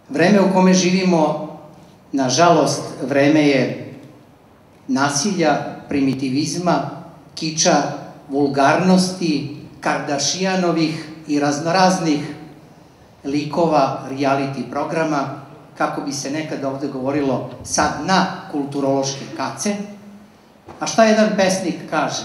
Vreme u kome živimo, nažalost, vreme je nasilja, primitivizma, kiča, vulgarnosti, Kardašijanovih i raznoraznih likova reality programa, kako bi se nekad ovde govorilo, sad na kulturološke kace. A šta jedan pesnik kaže?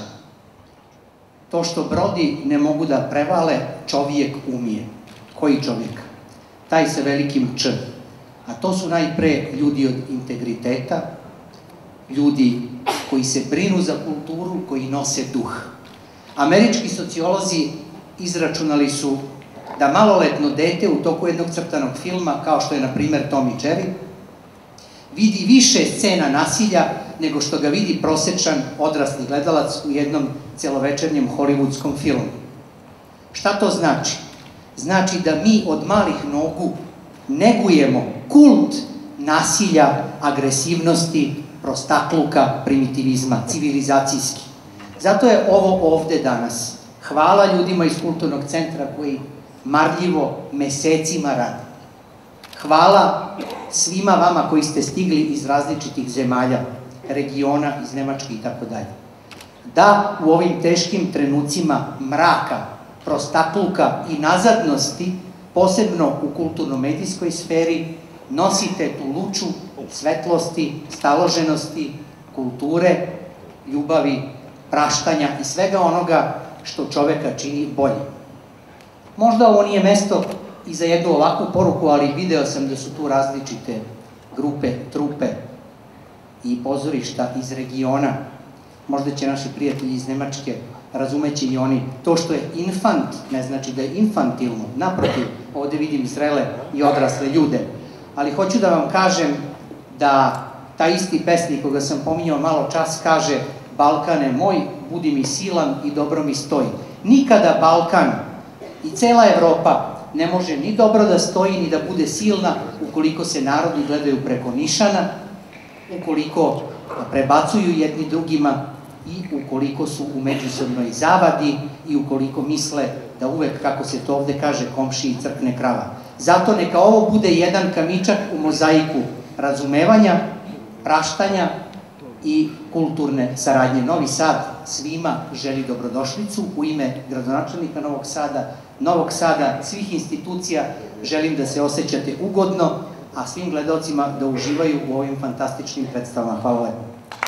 To što brodi ne mogu da prevale, čovjek umije. Koji čovjek? Taj sa velikim Č. A to su najpre ljudi od integriteta, ljudi koji se brinu za kulturu, koji nose duh. Američki sociolozi izračunali su da maloletno dete u toku jednog crtanog filma, kao što je, na primer, Tom i Jerry, vidi više scena nasilja nego što ga vidi prosečan odrasli gledalac u jednom celovečernjem hollywoodskom filmu. Šta to znači? Znači da mi od malih nogu negujemo kult nasilja, agresivnosti, prostakluka, primitivizma, civilizacijski. Zato je ovo ovde danas. Hvala ljudima iz Kulturnog centra koji marljivo mesecima rade. Hvala svima vama koji ste stigli iz različitih zemalja, regiona, iz Nemačke i tako dalje. Da u ovim teškim trenucima mraka, prostakluka i nazadnosti, posebno u kulturno-medijskoj sferi, nosite tu luču svetlosti, staloženosti, kulture, ljubavi, praštanja i svega onoga što čoveka čini bolje. Možda ovo nije mesto i za jednu ovakvu poruku, ali video sam da su tu različite grupe, trupe i pozorišta iz regiona. Možda će naši prijatelji iz Nemačke razumeći i oni. To što je infant ne znači da je infantilno. Naprotiv, ovde vidim zrele i odrasle ljude. Ali hoću da vam kažem da taj isti pesnik koga sam pominjao malo čas kaže: Balkane moj, budi mi silan i dobro mi stoji. Nikada Balkan i cela Evropa ne može ni dobro da stoji, ni da bude silna ukoliko se narodi gledaju preko nišana, ukoliko prebacuju jedni drugima i ukoliko su u međusobnoj zavadi i ukoliko misle da uvek, kako se to ovde kaže, komšiji crkne krava. Zato neka ovo bude jedan kamičak u mozaiku razumevanja, praštanja i kulturne saradnje. Novi Sad svima želi dobrodošlicu u ime gradonačelnika Novog Sada, svih institucija. Želim da se osjećate ugodno, a svim gledalcima da uživaju u ovim fantastičnim predstavama. Hvala lepo.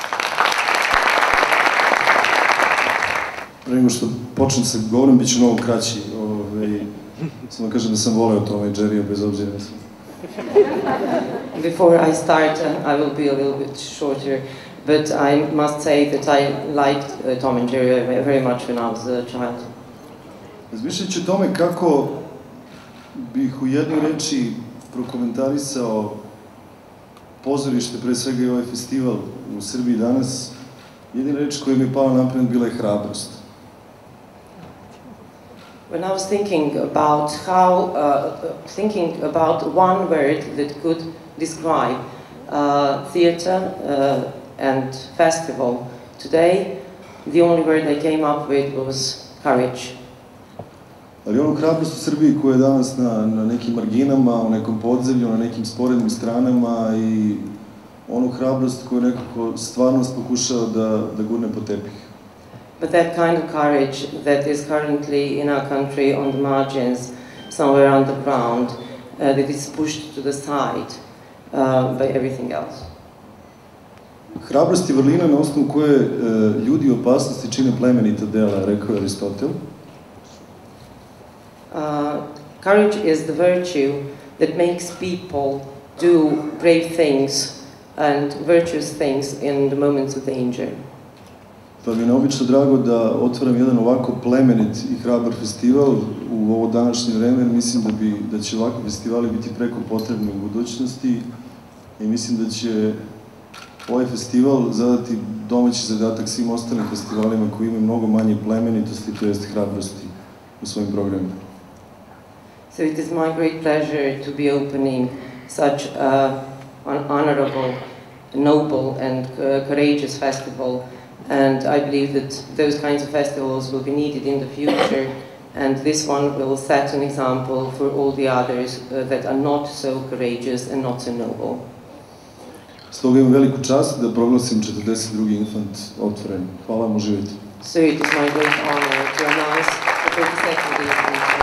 Pre nego što počnem sa govorom, bit ću mnogo kraći. Samo kažem da sam voleo Toma i Jerrya, bez obzira na sve. Before I start, I will be a little bit shorter, but I must say that I liked Tom and Jerry very much when I was a child. Razmišljajući o tome kako bih u jednoj reči prokomentarisao pozorište, pre svega i ovaj festival u Srbiji danas, jedina reč koja mi je pala na pamet bila je hrabrost. When I was thinking about one word that could describe theater and festival today, the only word I came up with was courage. Ali onu hrabrost u Srbiji koja je danas na nekim marginama, u nekom podzemlju, na nekim sporednim stranama i onu hrabrost koju nekako stvarnost pokušao da gurne po tepih. But that kind of courage that is currently in our country on the margins, somewhere underground, that is pushed to the side by everything else. Hrabrost je vrlina na osnovu koje ljudi u opasnosti čine plemenita dela, rekao je Aristotel. Courage is the virtue that makes people do brave things and virtuous things in the moments of danger. Pa mi je neobično drago da otvaram jedan ovako plemenit i hrabar festival u ovo današnje vreme. Mislim da će ovakvi festivali biti preko potrebni u budućnosti i mislim da će ovaj festival zadati domaći zadatak svim ostalim festivalima koji imaju mnogo manje plemenitosti, to jest hrabrosti u svojim programima. So it is my great pleasure to be opening such an honorable, noble and courageous festival, and I believe that those kinds of festivals will be needed in the future And this one will set an example for all the others that are not so courageous and not so noble. Stoga imam veliku čast da proglasim 42. infant otvoren. Hvala vam, uživajte. So it is my great honor to announce the 42nd infant